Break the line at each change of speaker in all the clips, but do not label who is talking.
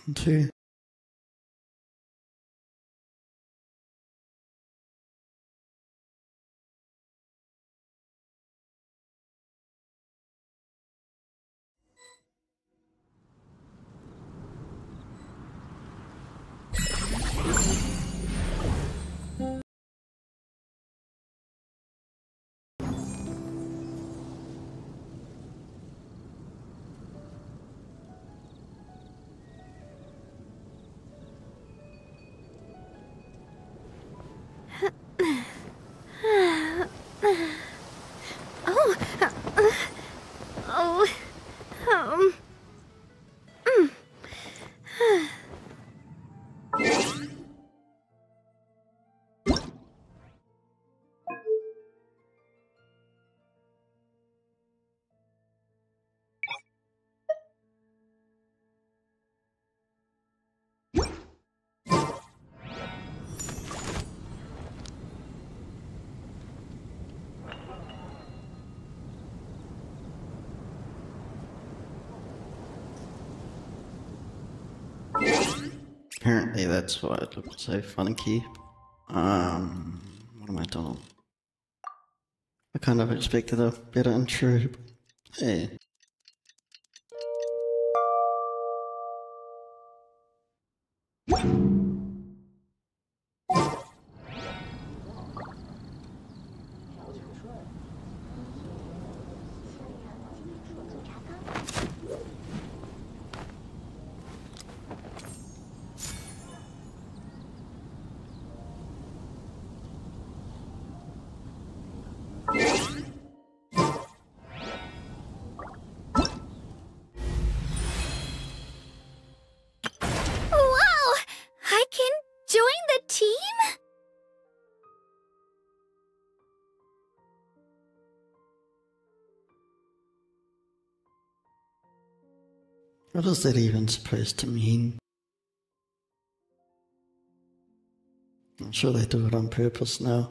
1, 2. Apparently that's why it looked so funky. What am I doing? I kind of expected a better intro, but hey. What is that even supposed to mean? I'm sure they do it on purpose now.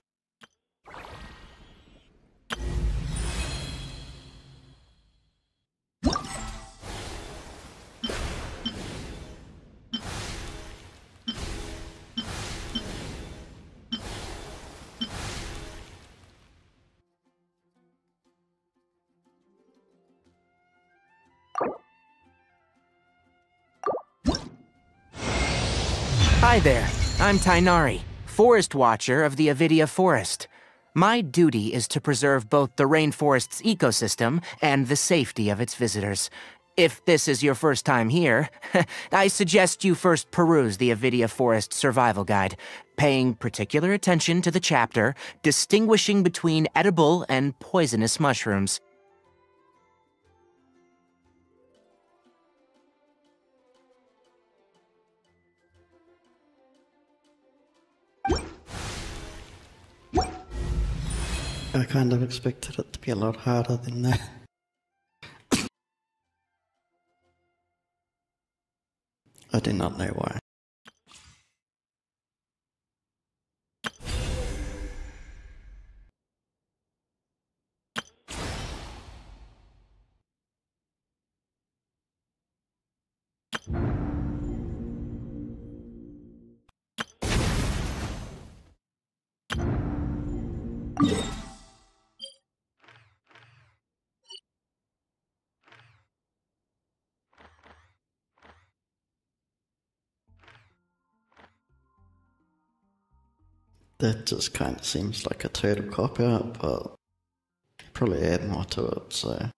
Hi there, I'm Tighnari, Forest Watcher of the Avidia Forest. My duty is to preserve both the rainforest's ecosystem and the safety of its visitors. If this is your first time here, I suggest you first peruse the Avidia Forest Survival Guide, paying particular attention to the chapter distinguishing between edible and poisonous mushrooms.
I kind of expected it to be a lot harder than that. I do not know why. That just kind of seems like a total cop-out, but probably add more to it, so...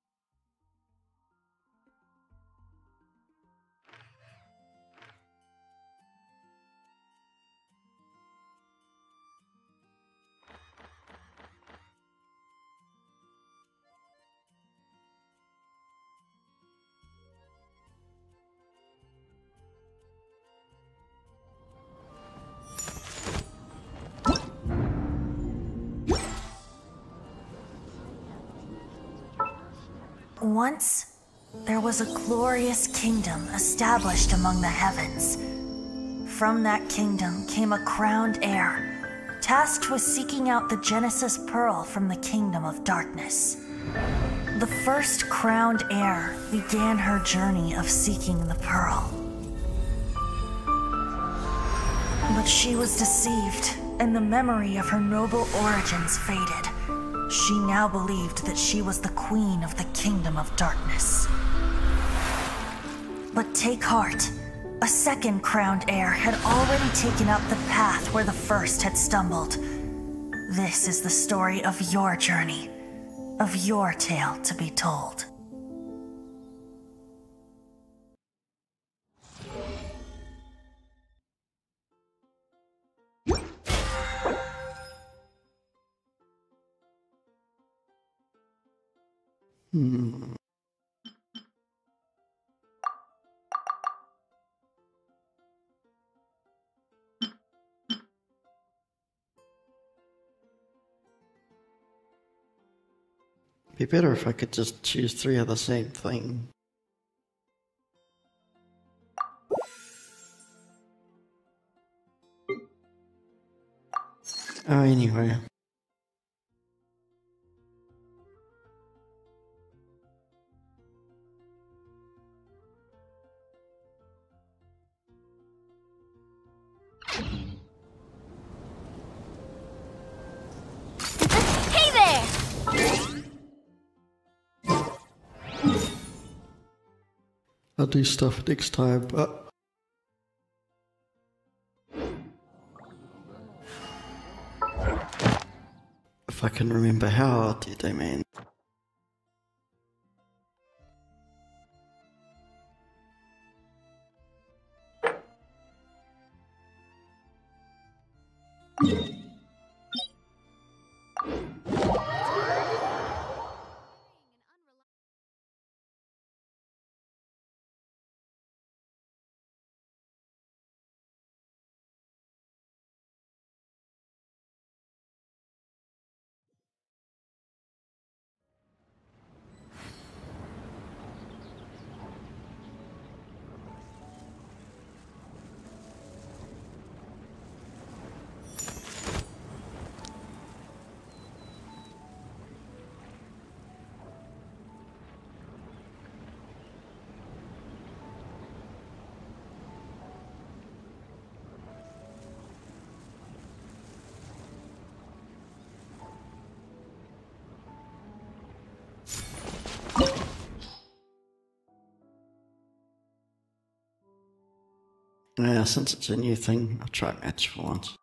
Once, there was a glorious kingdom established among the heavens. From that kingdom came a crowned heir, tasked with seeking out the Genesis Pearl from the kingdom of darkness. The first crowned heir began her journey of seeking the pearl. But she was deceived, and the memory of her noble origins faded. She now believed that she was the queen of the Kingdom of Darkness. But take heart. A second crowned heir had already taken up the path where the first had stumbled. This is the story of your journey, of your tale to be told.
Be better if I could just choose 3 of the same thing. Oh, anyway.
Hey there!
I'll do stuff next time, but... if I can remember how, I'll do that, man. Yeah, since it's a new thing, I'll try match for once.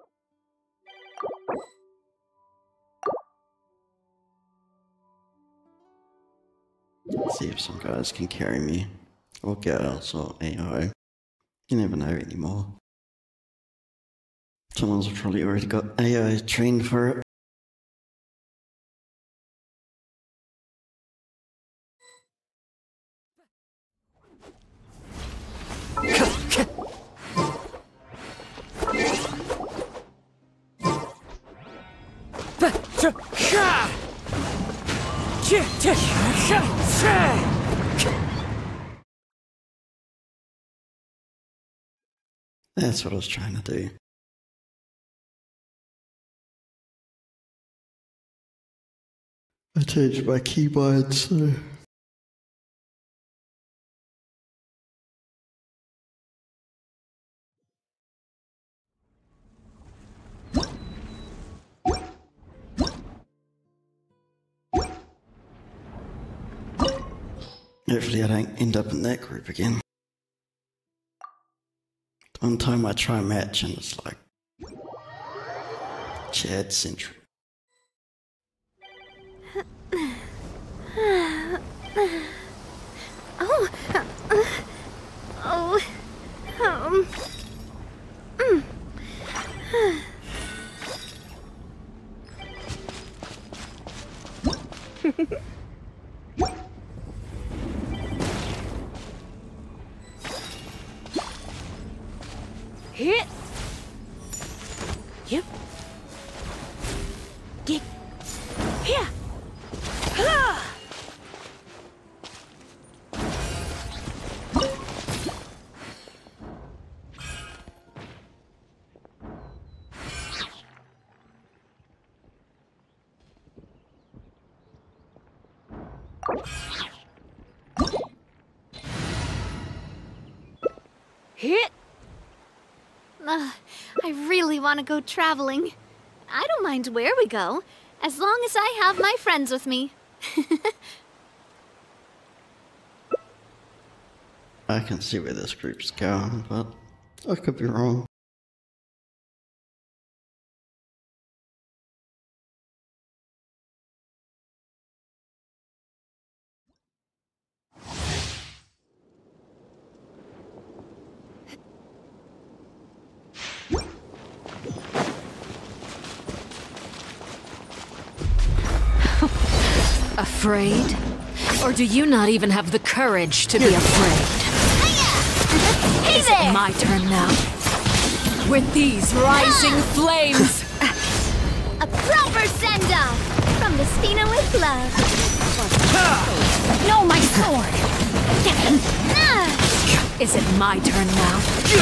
See if some guys can carry me, or girls, or AI. You never know anymore. Someone's probably already got AI trained for it. That's what I was trying to do. I changed my keybind, so... hopefully I don't end up in that group again. One time I try a match and it's like... Chad Central.
Hit. Yep. Get. Here. Ha. Hit. I really want to go traveling. I don't mind where we go, as long as I have my friends with me.
I can see where this group's going, but I could be wrong.
Afraid? Or do you not even have the courage to be afraid? Is it my turn now? With these rising flames!
A proper send-off from the Spina with love.
No, my sword! Is it my turn now?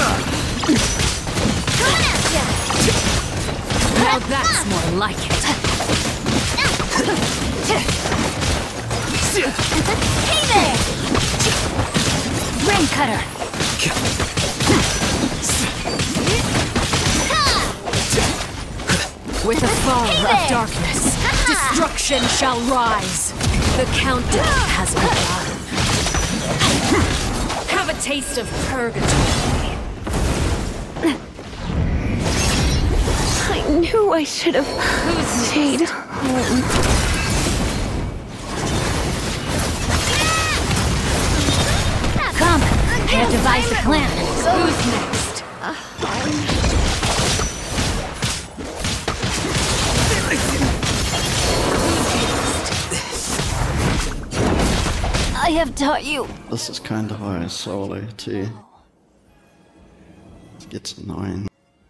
Now that's more like it.
Hey there!
Rain cutter! With the fall of darkness, destruction shall rise. The countdown has begun. Have a taste of purgatory.
I knew I should have stayed home.
Come, I have devised a plan. Who's next?
I have taught you.
This is kind of why I solo too. It gets annoying.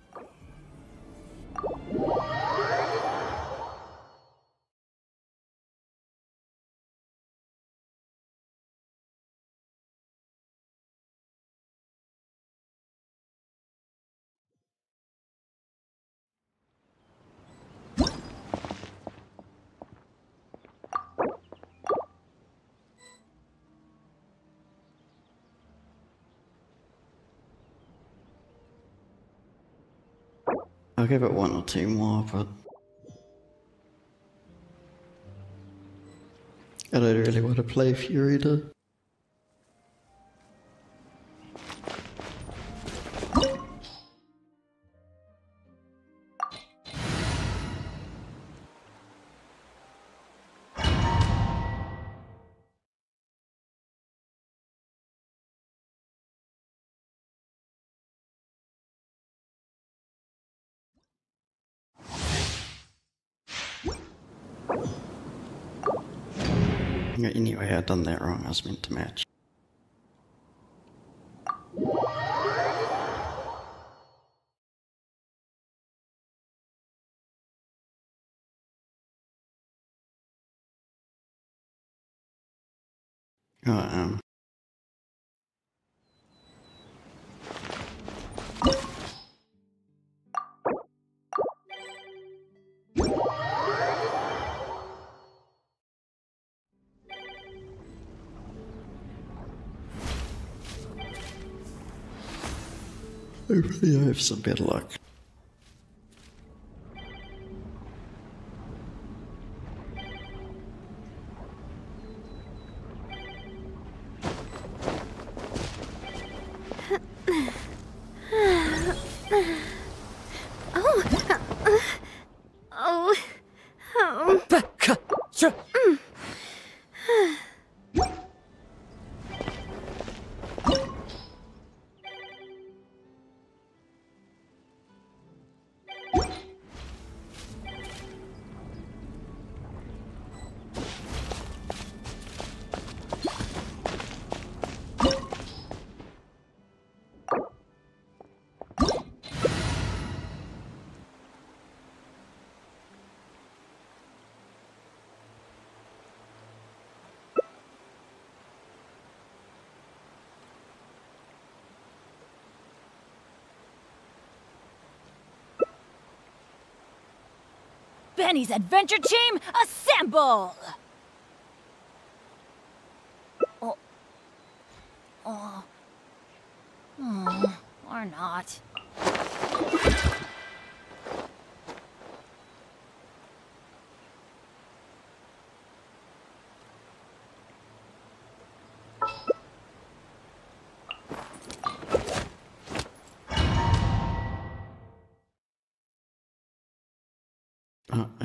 I'll give it one or two more, but I don't really want to play Fury either. Anyway, I'd done that wrong. I was meant to match. Oh, hopefully I have some better luck.
Benny's adventure team, assemble! Or not.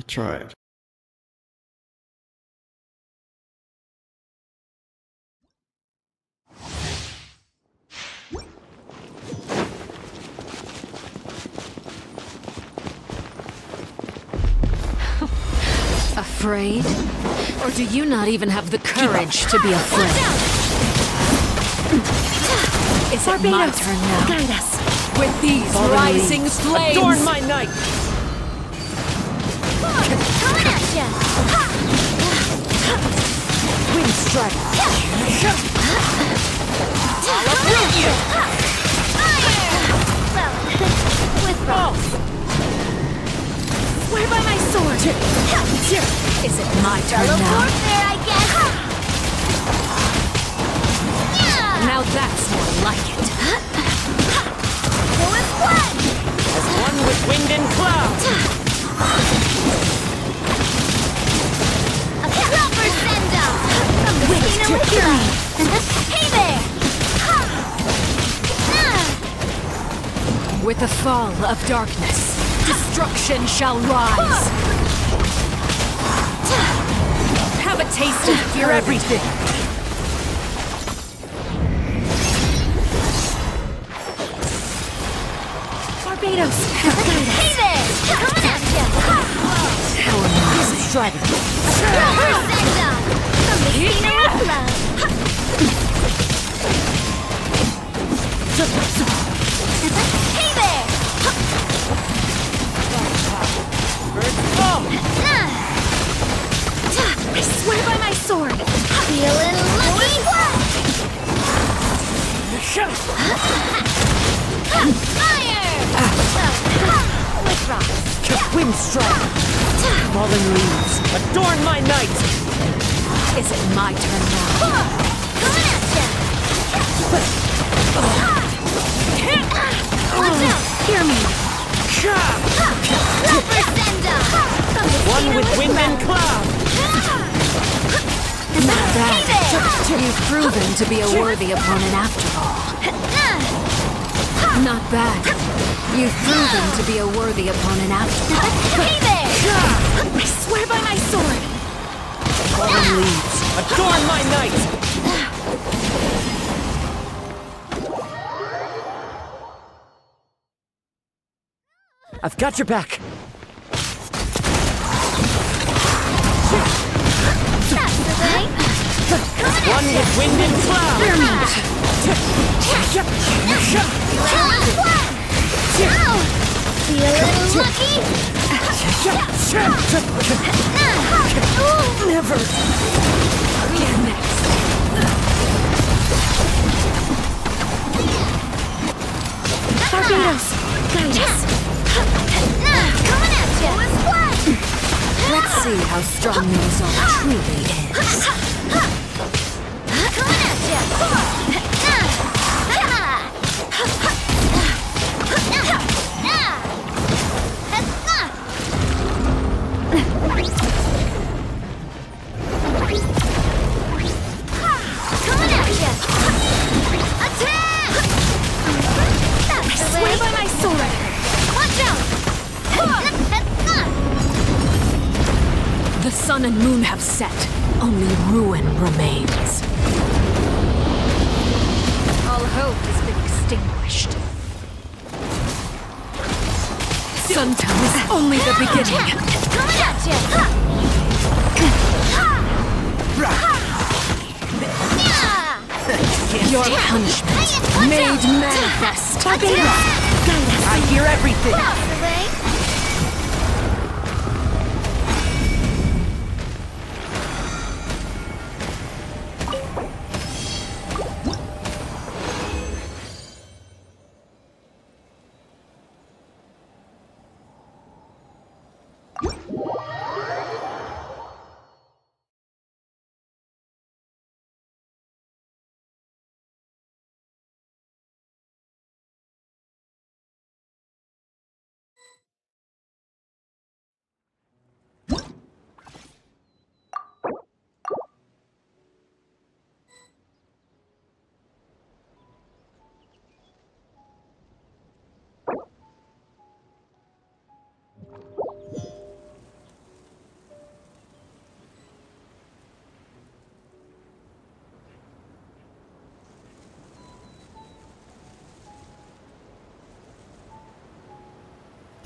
tried.
Afraid? Or do you not even have the courage to be afraid? Is it my turn now?
Guide us.
With these rising flames!
Adorn my night!
Coming at ya!
Wind strike!
Withdraw. Swear by my sword.
Is it my turn now?
Warfare, I guess.
Now that's more like it.
Go and play.
As one with wind and cloud!
A proper send-up from the Tighnari. Hey there.
With the fall of darkness, destruction shall rise. Have a taste of
Hear everything!
Barbados. Hey there. Coming at ya.
How amazing.
Strike!
Proper send-up from the Tighnari. Hey there. I swear by my sword. Feeling lucky. Fire! Withdraw.
Wind strike! Fallen leaves! Adorn my night!
Is it my turn now?
Coming at ya. Watch out. Hear me. Proper send-up from the
One with wind and cloud!
Not bad. You've proven to be a worthy opponent after all. Not bad. You've proven to be a worthy opponent after all.
Hey there! I swear by my sword.
Fallen leaves! Adorn my night! I've got your back!
That's the way.
One with wind and cloud!
Feeling lucky?
Never!
Barbados, guide us. Coming at ya.
Let's see how strong the resolve truly is.
Coming at ya. Coming at ya. Attack! I swear by my sword. Watch out!
The sun and moon have set. Only ruin remains. All hope has been extinguished. Suntown is only the beginning.
Coming at ya!
Your punishment made manifest.
I hear everything!
Properly.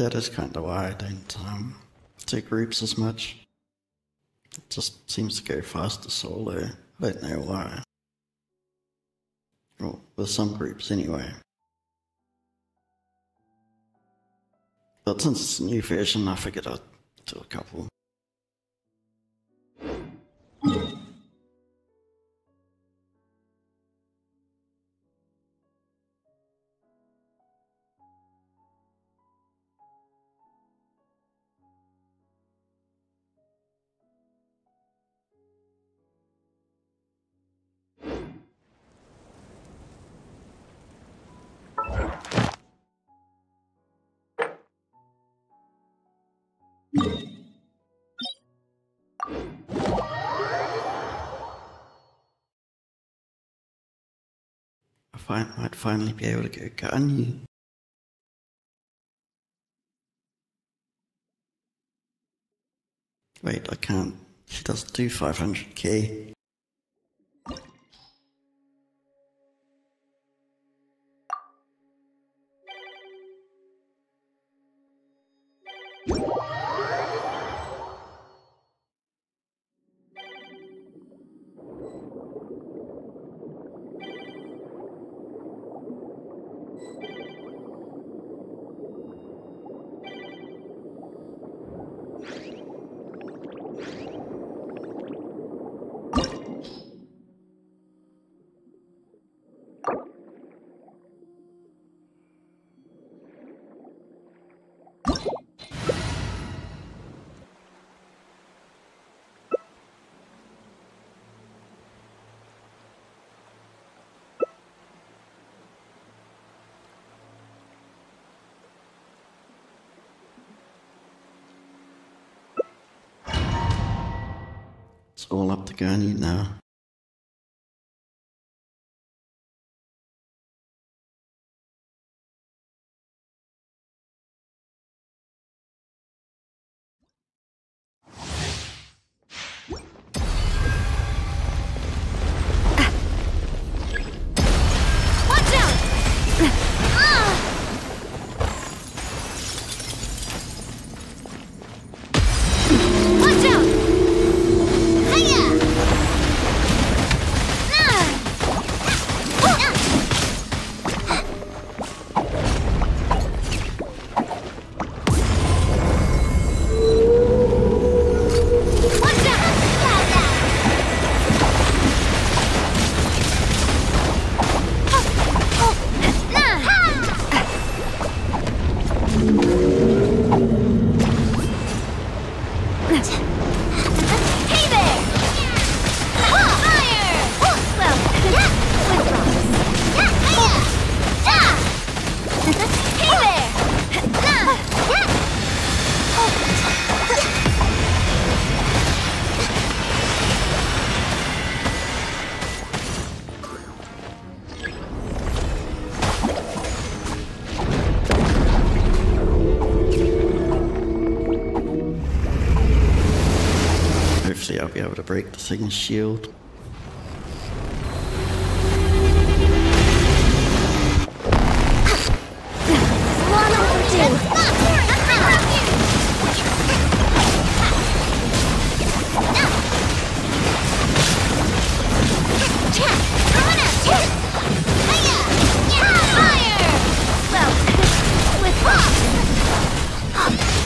that is kind of why I don't do groups as much. It just seems to go faster solo. I don't know why. Well, with some groups anyway. But since it's a new version, I figured I'd do a couple. I might finally be able to go gearingish. Wait, I can't. She doesn't do 500k. It's all up to gearingish now. Hopefully I'll be able to break the thing's shield.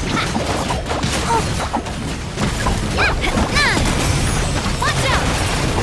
Watch out!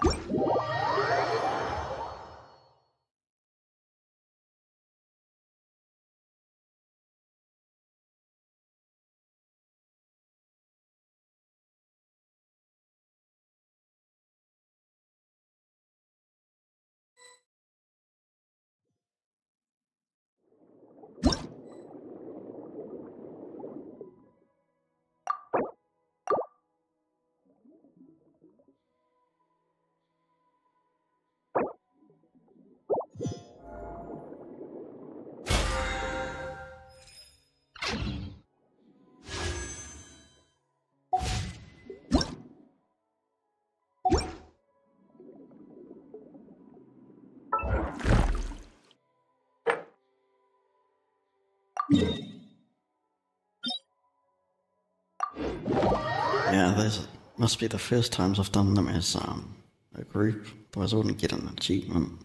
Yeah, those must be the first times I've done them as a group, otherwise I wouldn't get an achievement.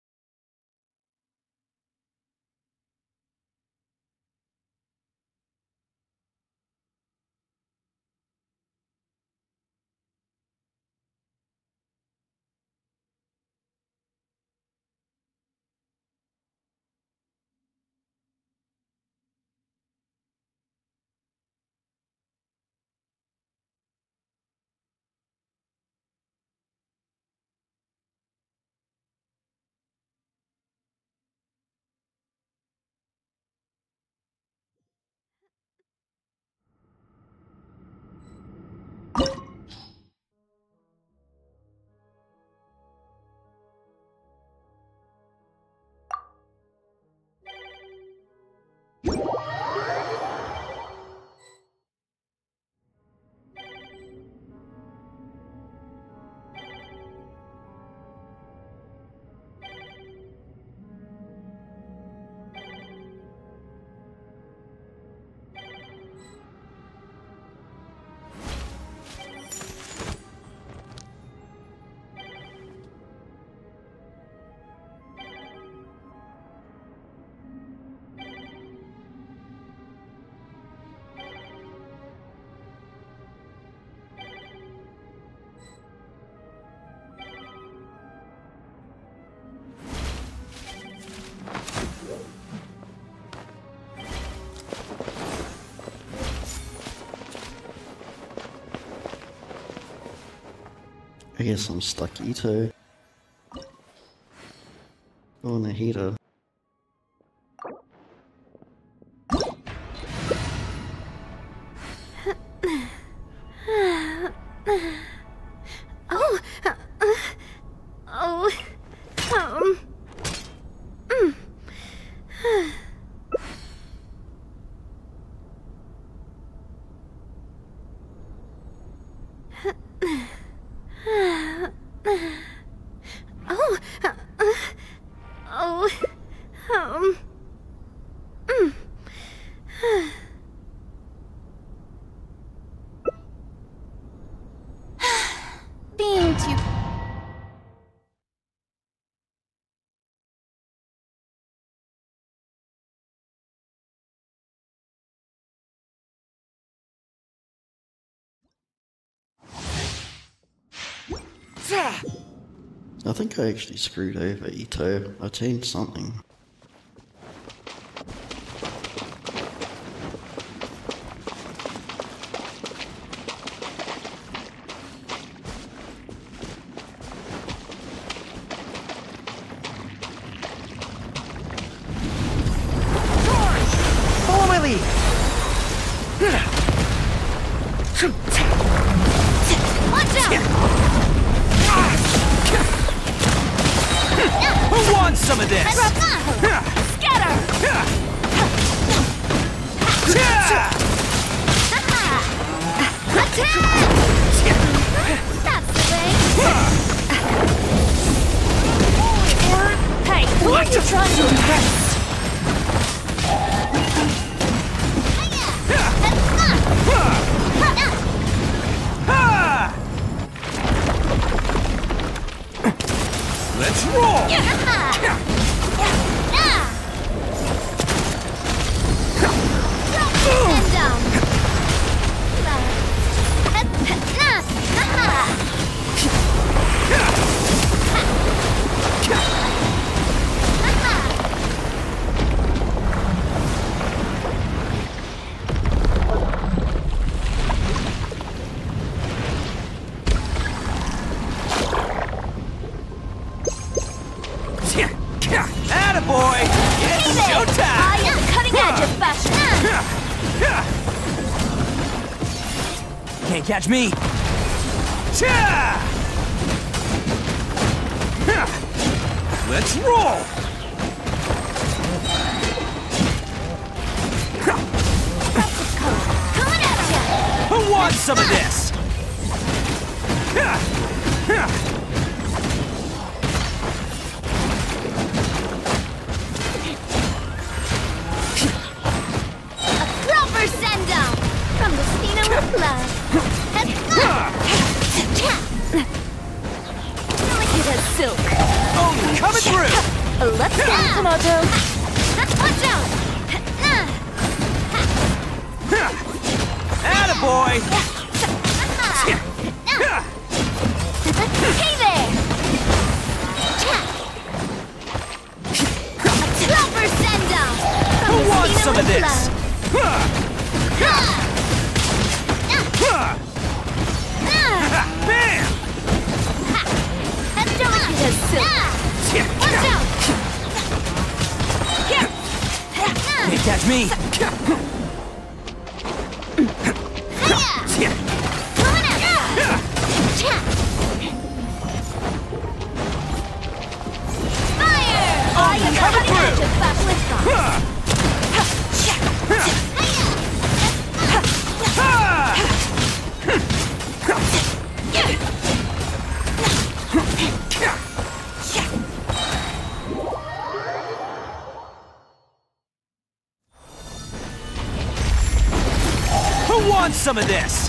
I guess I'm stuck too. Go on the heater.
Being too...
I think I actually screwed over Ito. I changed something.
Follow my lead!
Watch out!
Who wants some of this?
Scatter! Attack! That's the way. Hey, who are you trying to impress?
Let's roll!
And down.
Can't catch me! Cha! Let's roll!
Coming at ya!
Who wants some of this?
Proper send down from the Spina with love. Delicate as silk.
Oh, coming through!
Let's go, Tomato. Watch out!
Attaboy!
Hey there! Proper send down from
Who
the
wants
Spina
some of
with
this?
love.
Bam!
Delicate as silk. Watch out!
Can't catch me!
Coming at ya! Fire!
Oh, you're coming through! Who wants some of this?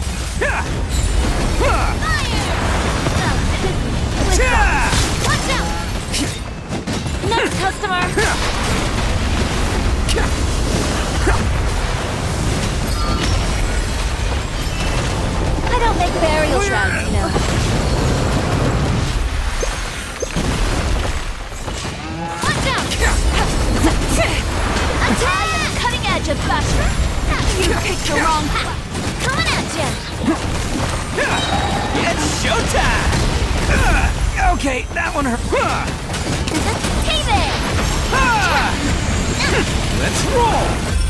Watch out! Next customer! I don't make burial shrouds, you know. Watch out! Attack! Cutting edge of Basher! You picked the wrong path! Coming at ya!
It's showtime! Okay, that one hurt.
Hey there!
Let's roll!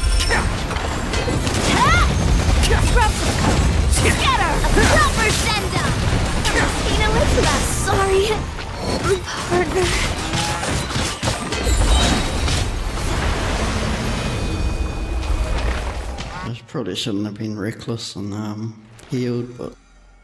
Scatter! A proper send-up! Tina, let's not sorry, partner.
I probably shouldn't have been reckless and healed, but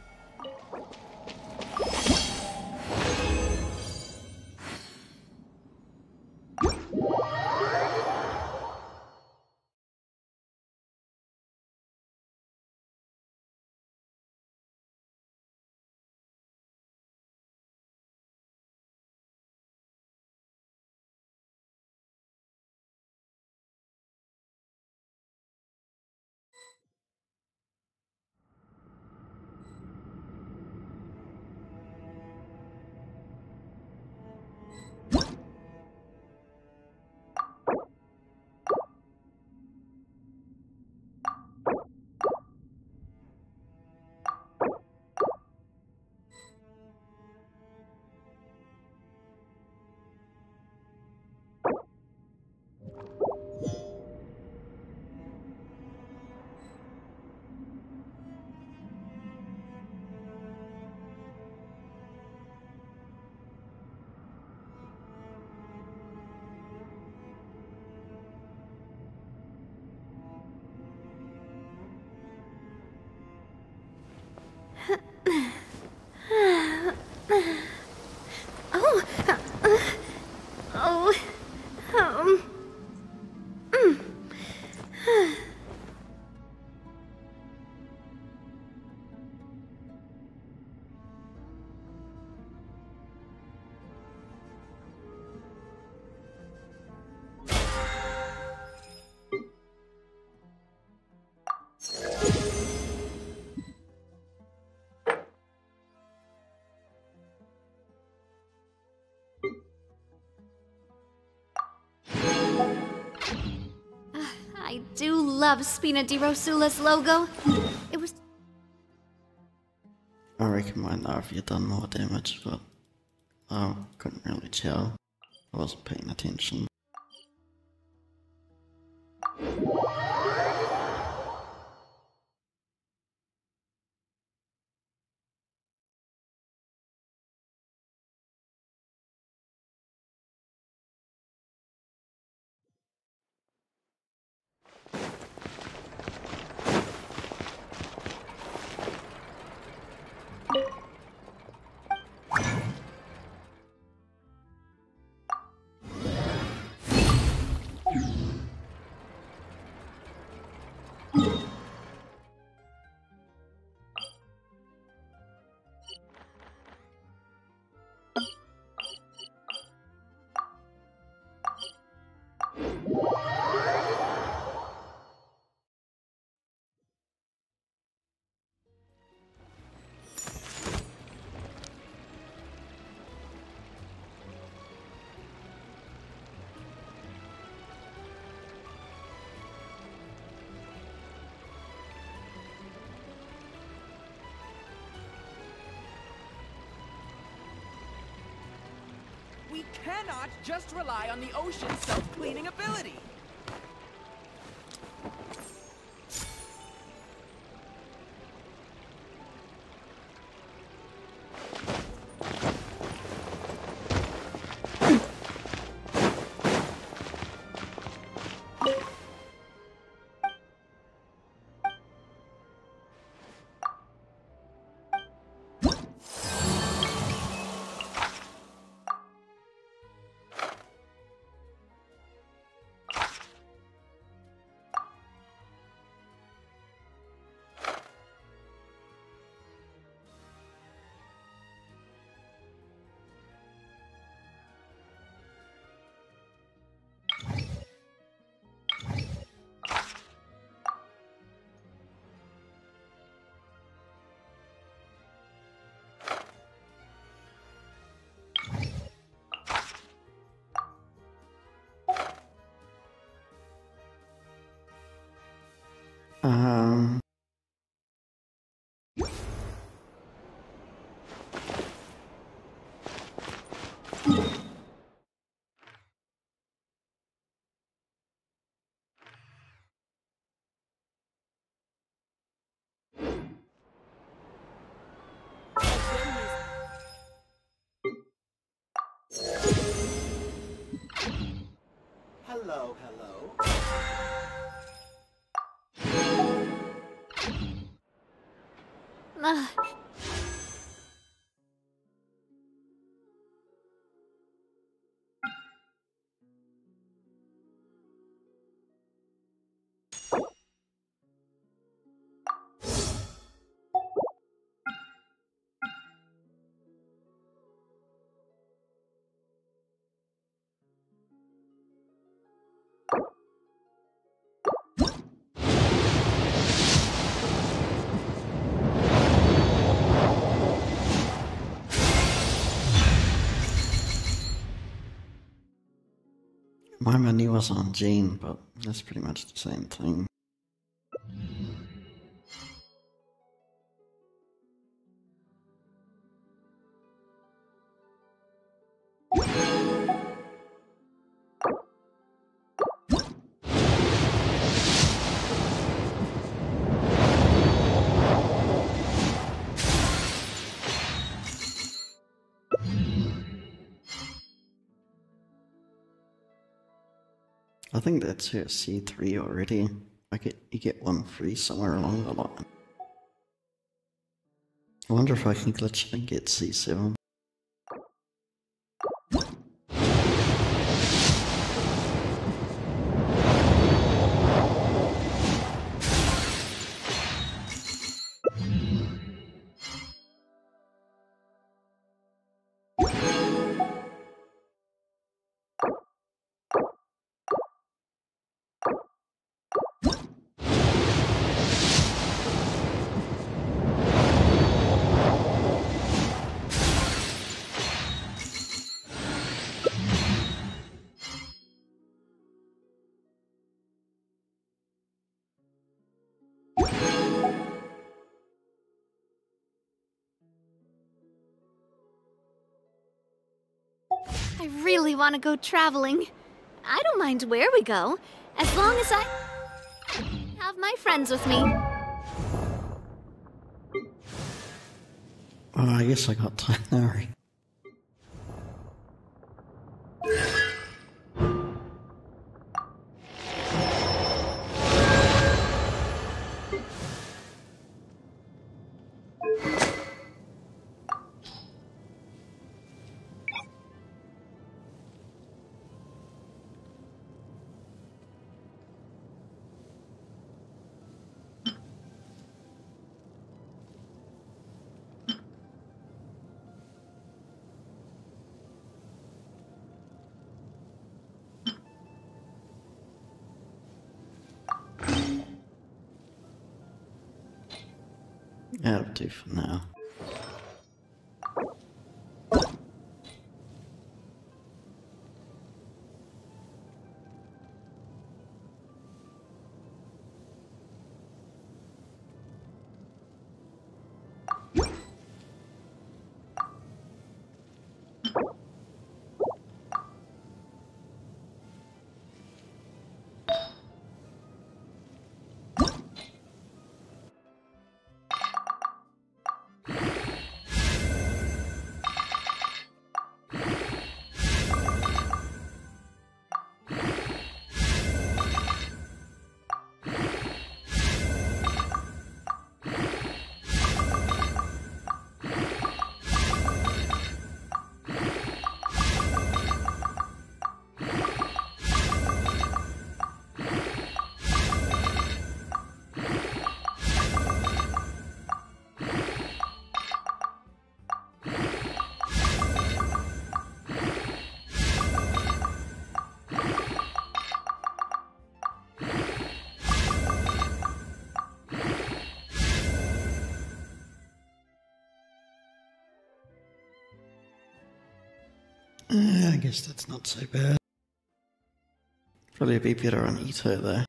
I do love Spina di Rosula's logo. It was...
I reckon might not have you done more damage, but I couldn't really tell. I wasn't paying attention.
cannot just rely on the ocean's self-cleaning ability.
Um...
Hello, hello.
Ugh.
My menu was on Gene, but that's pretty much the same thing. I think that's here C3 already. You get one free somewhere along the line. I wonder if I can glitch and get C7.
I really want to go traveling. I don't mind where we go, as long as I have my friends with me.
Oh, I guess I got Tighnari. That'll do for now. I guess that's not so bad. Probably be better on Ito though.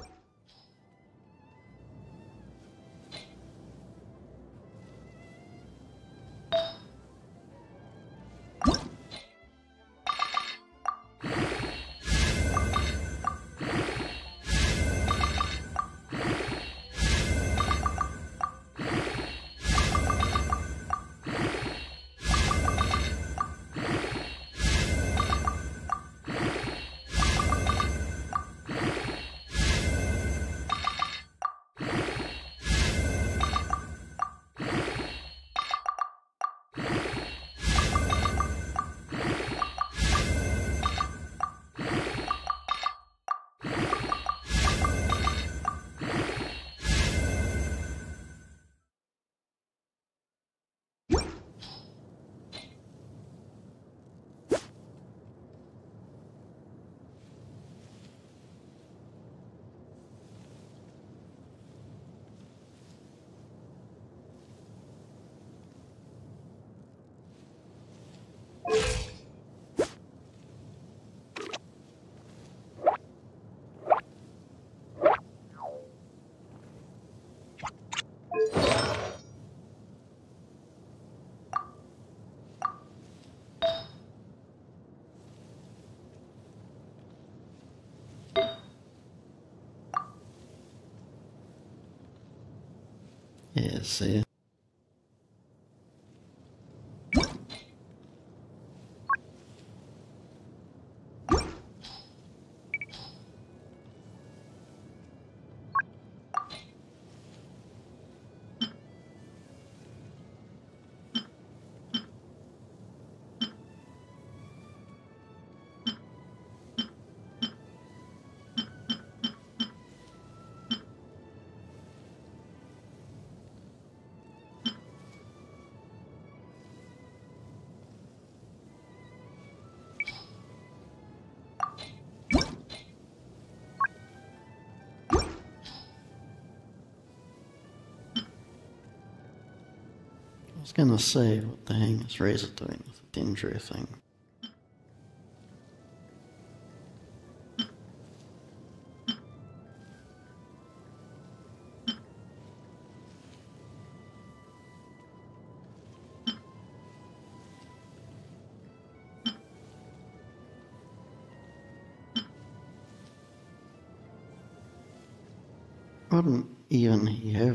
Yeah, see. I was gonna say, what the hang is Razor doing with the dendro thing? Wouldn't even he have?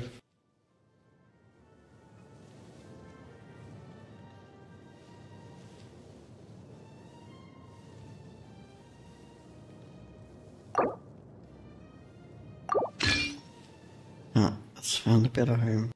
Ah, it's found a better home.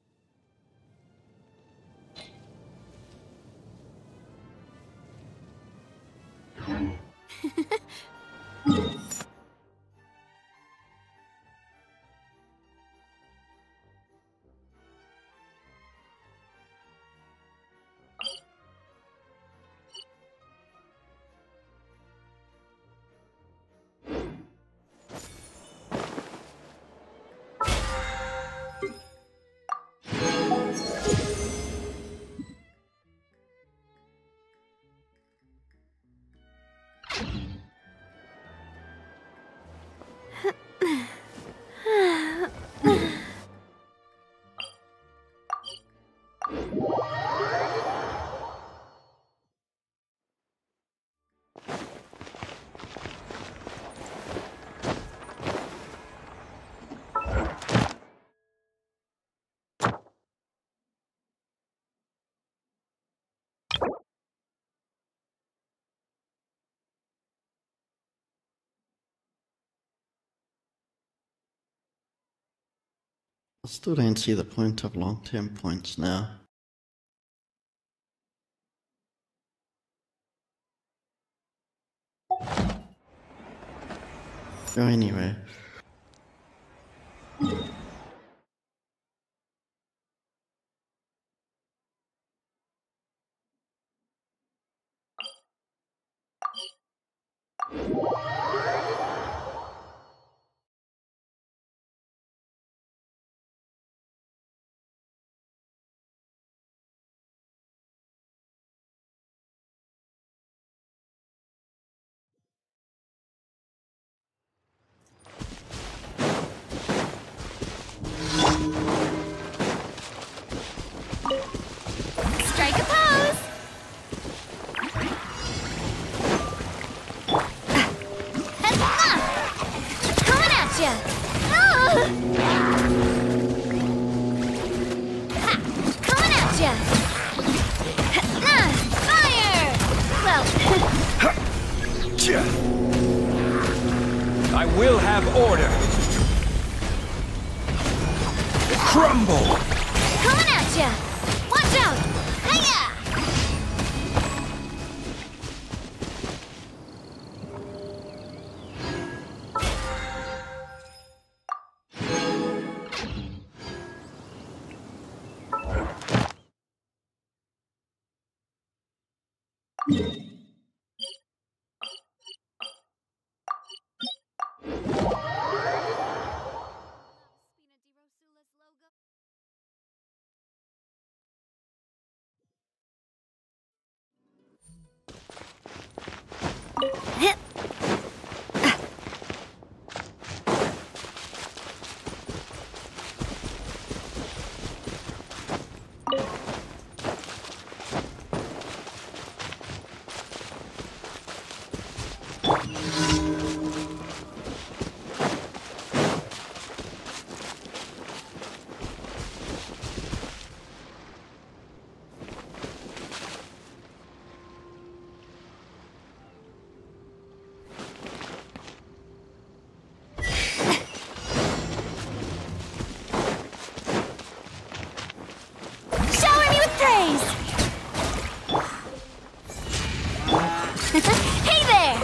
I still don't see the point of long-term points now. So anyway.
We'll have order. Crumble!
Coming at ya! Watch out! Hiya! Hey there!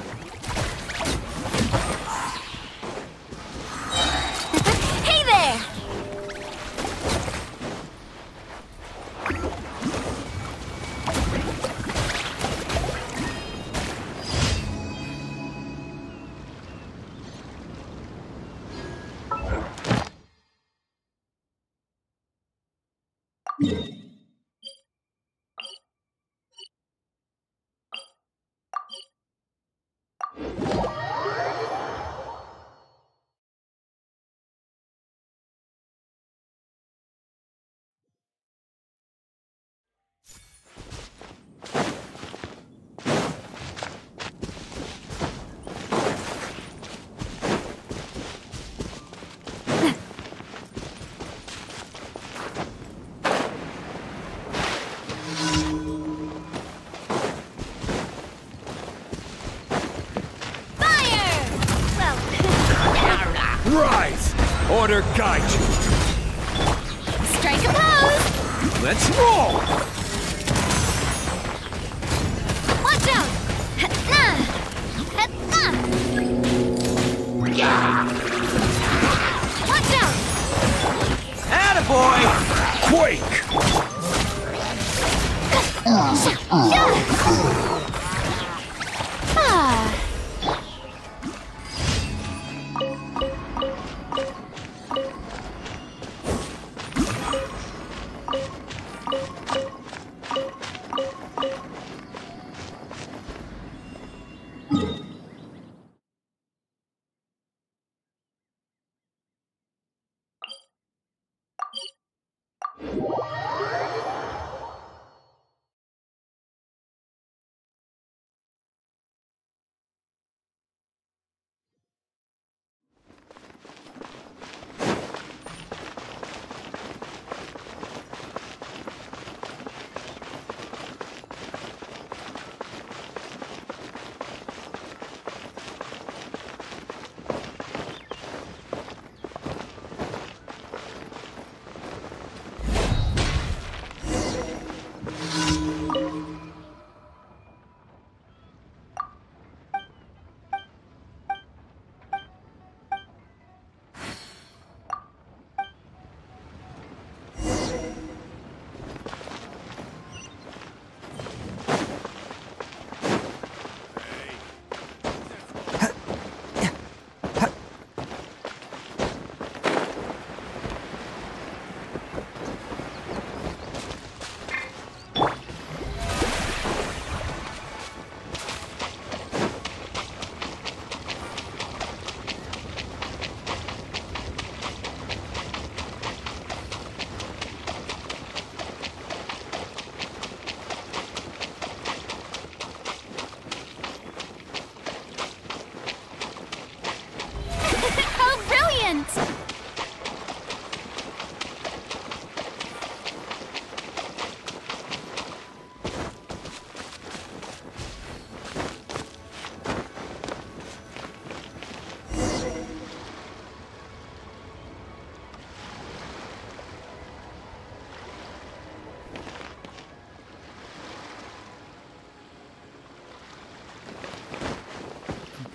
Hey there!
Rise! Order guide you!
Strike a pose!
Let's roll!
Watch out! Watch out!
Attaboy! Quake!
Ah.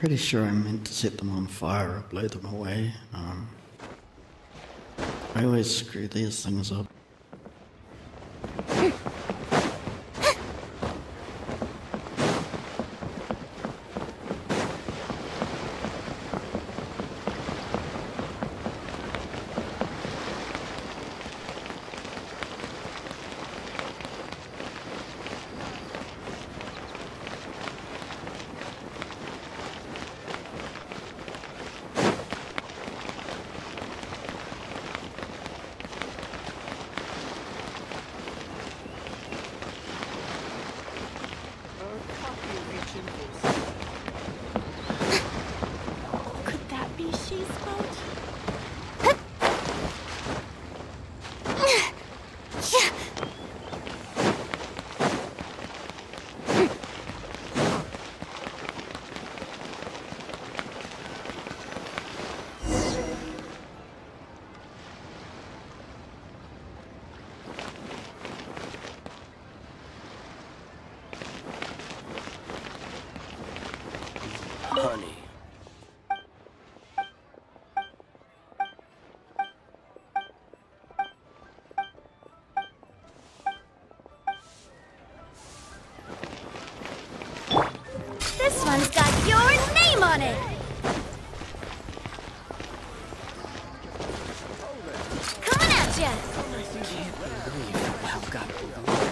pretty sure I meant to set them on fire or blow them away. I always screw these things up.
Could that be She's boat?
Honey.
This one's got your name on it! Coming at ya!
Can't believe how well got pulled away.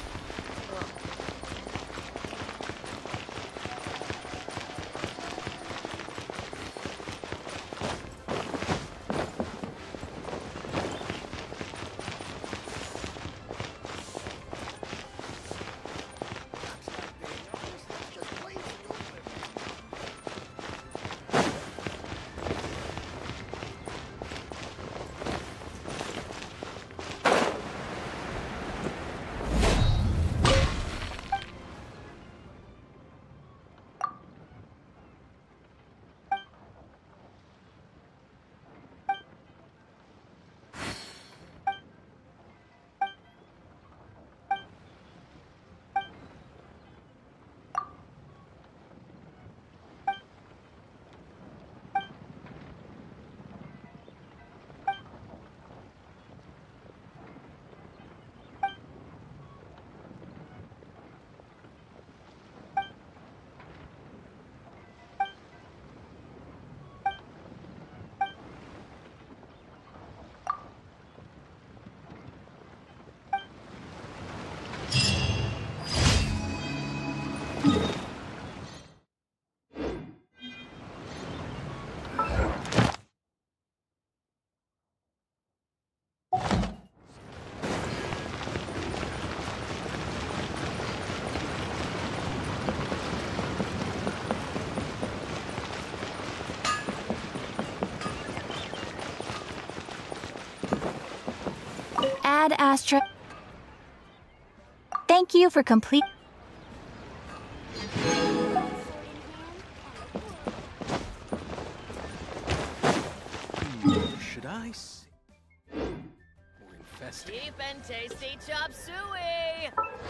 Ad Astra. Thank you for complete.
Should I see? Or infested?
Cheap and tasty chop suey!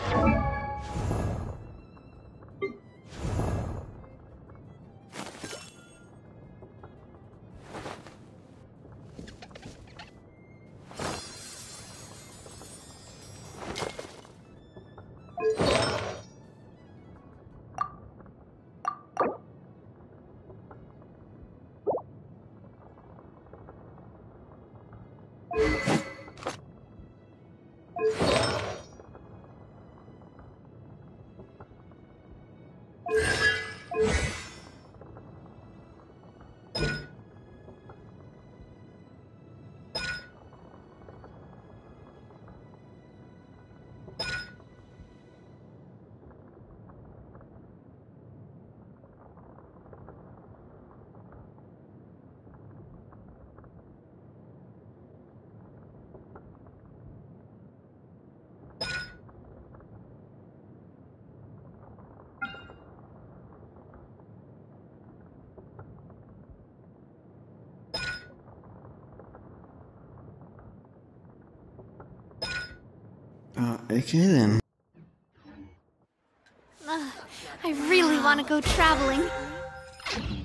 Okay then.
I really want to go traveling.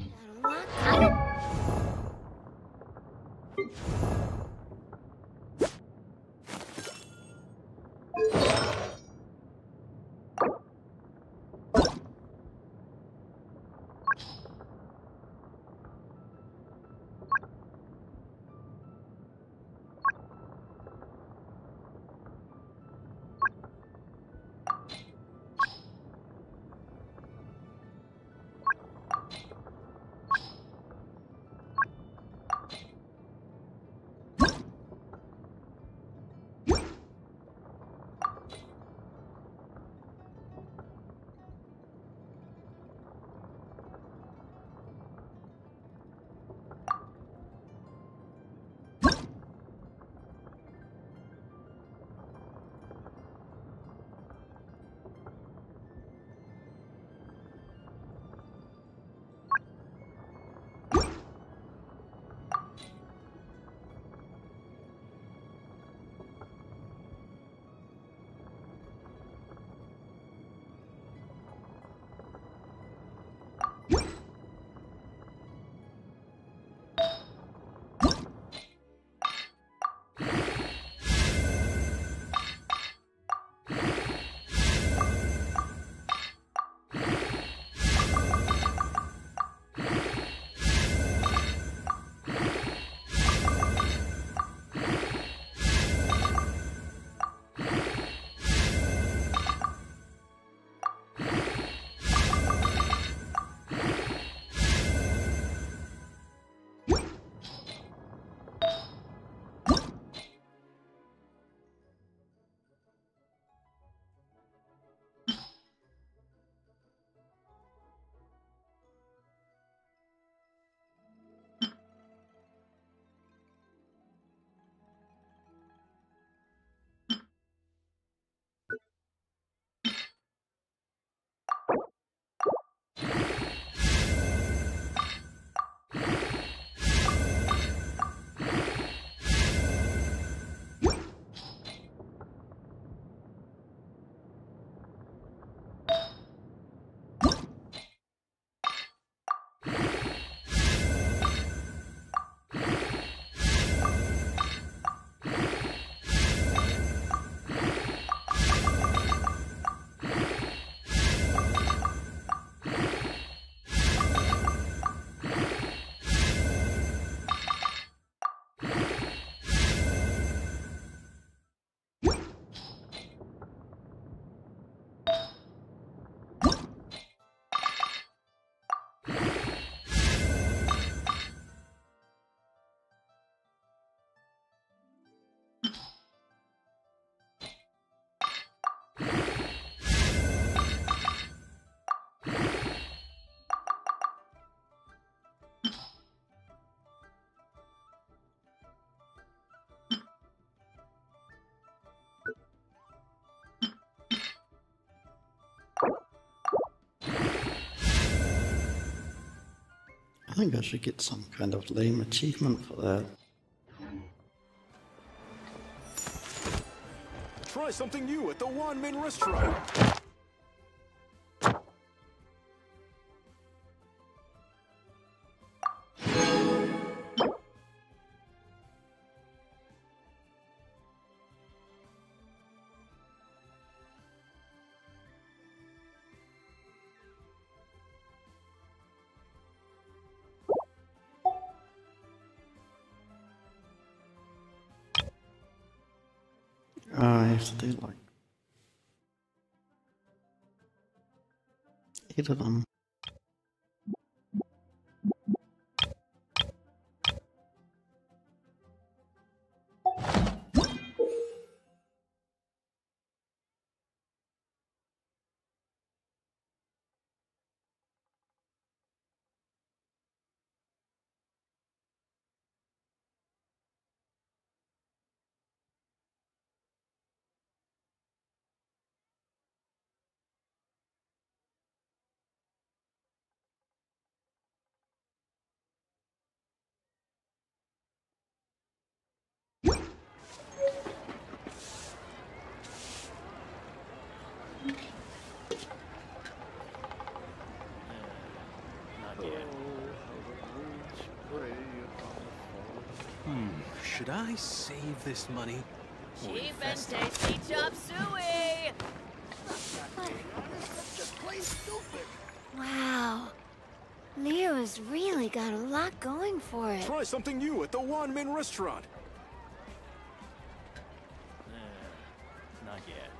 I think I should get some kind of lame achievement for that.
Try something new at the One Main Restaurant.
I have to do like 8 of them.
Should I save this money?
Cheap and tasty chop suey!
Just plain stupid.
Wow. Leo's really got a lot going for it.
Try something new at the One Men restaurant.
Not yet.